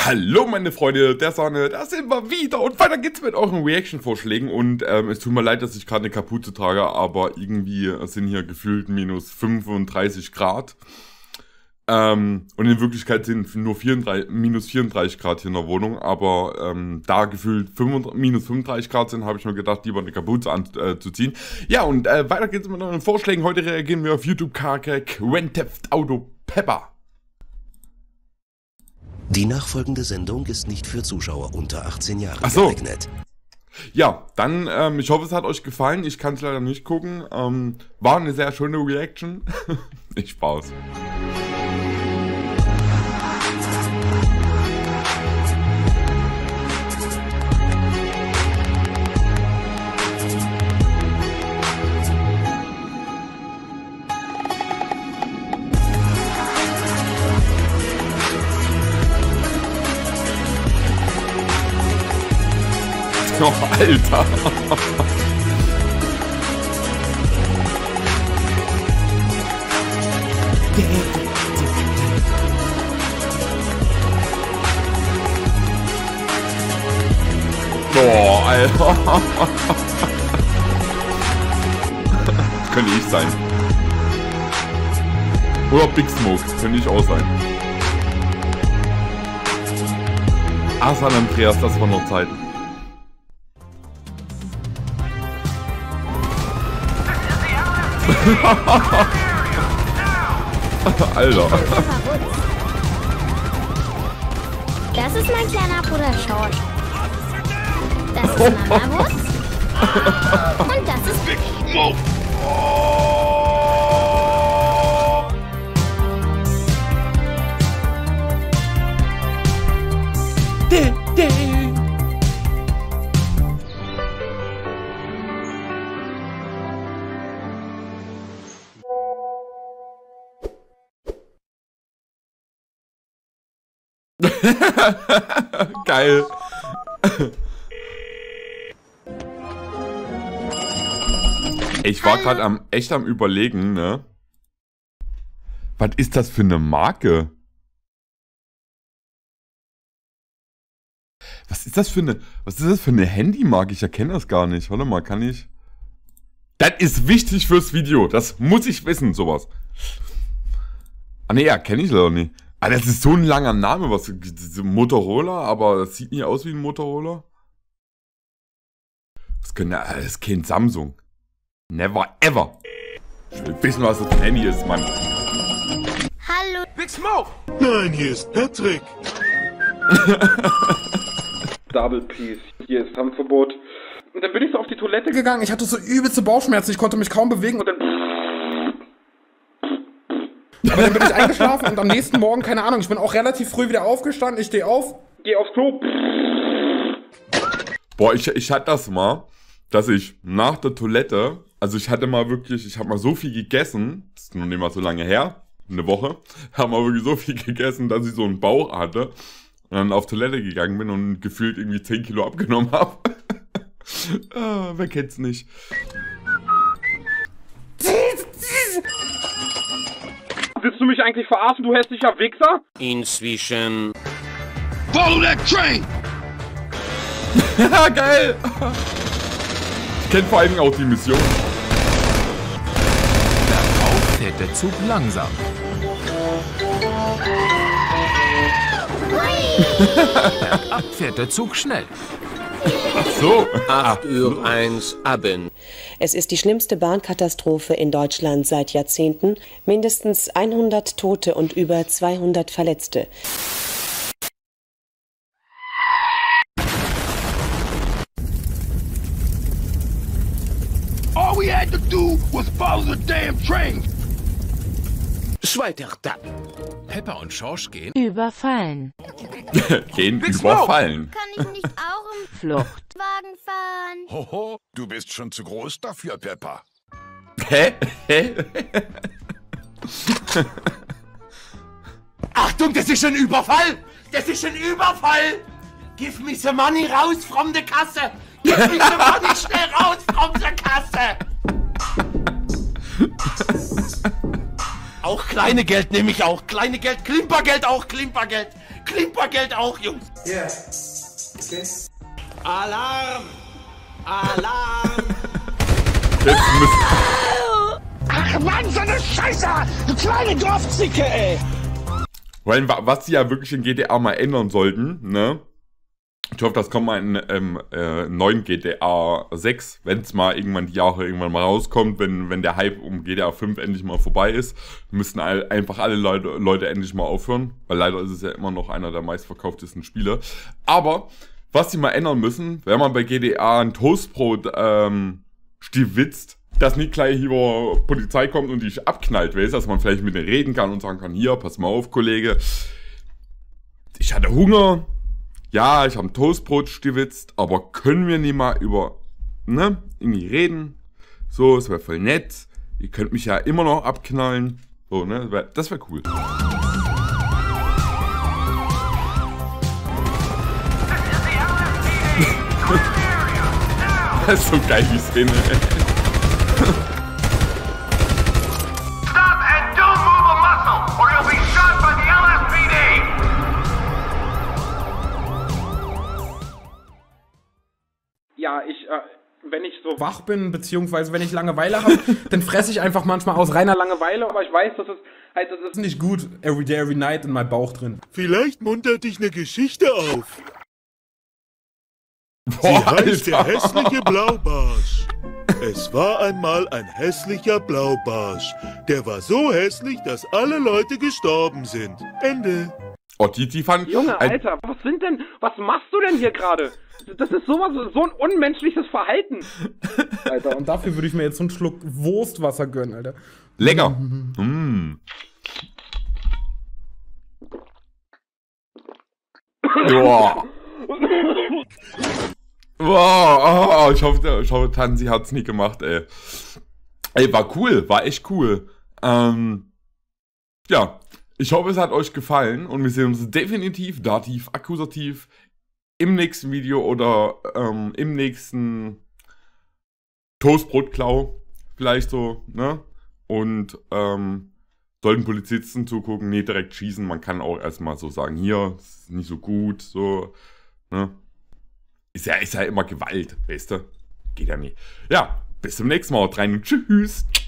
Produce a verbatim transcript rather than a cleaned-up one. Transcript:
Hallo meine Freunde der Sonne, da sind wir wieder und weiter geht's mit euren Reaction-Vorschlägen und ähm, es tut mir leid, dass ich gerade eine Kapuze trage, aber irgendwie sind hier gefühlt minus fünfunddreißig Grad ähm, und in Wirklichkeit sind nur vierunddreißig, minus vierunddreißig Grad hier in der Wohnung, aber ähm, da gefühlt fünfunddreißig, minus fünfunddreißig Grad sind, habe ich mir gedacht, lieber eine Kapuze anzuziehen. Äh, ja und äh, weiter geht's mit euren Vorschlägen, heute reagieren wir auf YouTube-Karte Grand Theft Auto Pepper. Die nachfolgende Sendung ist nicht für Zuschauer unter achtzehn Jahren Ach so. geeignet. Ja, dann, ähm, ich hoffe, es hat euch gefallen. Ich kann es leider nicht gucken. Ähm, war eine sehr schöne Reaction. Ich Spaß. Oh, Alter! Oh, Alter! Könnte ich sein. Oder Big Smoke, könnte ich auch sein. Ah, San Andreas, das war noch Zeiten. Alter. Das ist mein kleiner Bruder Schorsch. Das ist Mama Wutz. Und das ist Big Smoke. Geil. Ich war gerade am echt am Überlegen, ne? Was ist das für eine Marke? Was ist das für eine Was ist das für eine Handymarke? Ich erkenne das gar nicht. Warte mal, kann ich? Das ist wichtig fürs Video. Das muss ich wissen, sowas. Ah ne, erkenne ich leider nicht. Ah, das ist so ein langer Name, was Motorola, aber das sieht nicht aus wie ein Motorola. Das könnte, das ist kein Samsung. Never ever. Ich will wissen, was das für ein Handy ist, Mann. Hallo. Big Smoke! Nein, hier ist Patrick. Double Piece. Hier ist Tanzverbot. Und dann bin ich so auf die Toilette gegangen. Ich hatte so übelste Bauchschmerzen. Ich konnte mich kaum bewegen. und dann... Aber dann bin ich eingeschlafen und am nächsten Morgen, keine Ahnung, ich bin auch relativ früh wieder aufgestanden. Ich stehe auf. Geh aufs Klo. Boah, ich, ich hatte das mal, dass ich nach der Toilette, also ich hatte mal wirklich, ich habe mal so viel gegessen, das ist noch nicht mal so lange her, eine Woche, habe mal wirklich so viel gegessen, dass ich so einen Bauch hatte und dann auf Toilette gegangen bin und gefühlt irgendwie zehn Kilo abgenommen habe. Ah, wer kennt's nicht? Willst du mich eigentlich verarschen, du hässlicher Wichser? Inzwischen. Follow that train! Ja, geil! Ich kenne vor allem auch die Mission. Darauf fährt der Zug langsam. Bergab fährt der Zug schnell. Ach so. acht Uhr eins Abend. Es ist die schlimmste Bahnkatastrophe in Deutschland seit Jahrzehnten. Mindestens hundert Tote und über zweihundert Verletzte. All we had to do was follow the damn train! Zweiter Tag. Pepper und Schorsch gehen Überfallen. Gehen überfallen. Kann ich nicht auch im Fluchtwagen fahren? Hoho, du bist schon zu groß dafür, Pepper. Hä? Hä? Achtung, das ist ein Überfall! Das ist ein Überfall! Give me the money raus from the Kasse! Give me the money schnell raus from the Kasse! Auch kleine Geld nehme ich auch. Kleine Geld, Klimpergeld auch, Klimpergeld. Klimpergeld auch, Jungs. Ja. Yeah. Okay. Alarm! Alarm! Jetzt müssen Ach Mann, so eine Scheiße! Du kleine Dorfzicke, ey! Weil, was sie ja wirklich in G T A mal ändern sollten, ne? Ich hoffe, das kommt mal in ähm, äh, neuen G T A sechs, wenn es mal irgendwann die Jahre irgendwann mal rauskommt, wenn, wenn der Hype um G T A fünf endlich mal vorbei ist, müssten all, einfach alle Leute, Leute endlich mal aufhören, weil leider ist es ja immer noch einer der meistverkauftesten Spiele. Aber, was sie mal ändern müssen, wenn man bei G T A ein Toastbrot ähm, stiwitzt, dass nicht gleich über Polizei kommt und dich abknallt, weißt, dass man vielleicht mit denen reden kann und sagen kann, hier, pass mal auf, Kollege, ich hatte Hunger, ja, ich habe ein Toastbrot stiwitzt, aber können wir nicht mal über, ne, irgendwie reden, so, es wäre voll nett, ihr könnt mich ja immer noch abknallen, so, ne, das wäre cool. Das ist so geil, die Szene, ey. Stop and don't move a muscle, or you'll be shot by the L S P D! Ja, ich, äh, wenn ich so wach bin, beziehungsweise wenn ich Langeweile habe, dann fresse ich einfach manchmal aus reiner Langeweile, aber ich weiß, dass es halt, das ist nicht gut, every day, every night in meinem Bauch drin. Vielleicht muntert dich eine Geschichte auf. Boah, Sie heißt der Alter. hässliche Blaubarsch. Es war einmal ein hässlicher Blaubarsch. Der war so hässlich, dass alle Leute gestorben sind. Ende. Oh, die, die fand... Junge, Alter, was sind denn, was machst du denn hier gerade? Das ist sowas, so ein unmenschliches Verhalten. Alter, und dafür würde ich mir jetzt so einen Schluck Wurstwasser gönnen, Alter. Lecker. Mm. Boah. Boah, oh, ich hoffe, ich hoffe, Tansi hat's nicht gemacht, ey. Ey, war cool, war echt cool. Ähm, ja, ich hoffe, es hat euch gefallen und wir sehen uns definitiv, dativ, akkusativ im nächsten Video oder ähm, im nächsten Toastbrotklau, vielleicht so, ne? Und ähm, sollten Polizisten zugucken, nicht direkt schießen, man kann auch erstmal so sagen, hier, ist nicht so gut, so, ne? Ist ja, ist ja immer Gewalt, weißt du? Geht ja nicht. Ja, bis zum nächsten Mal. Haut rein und tschüss.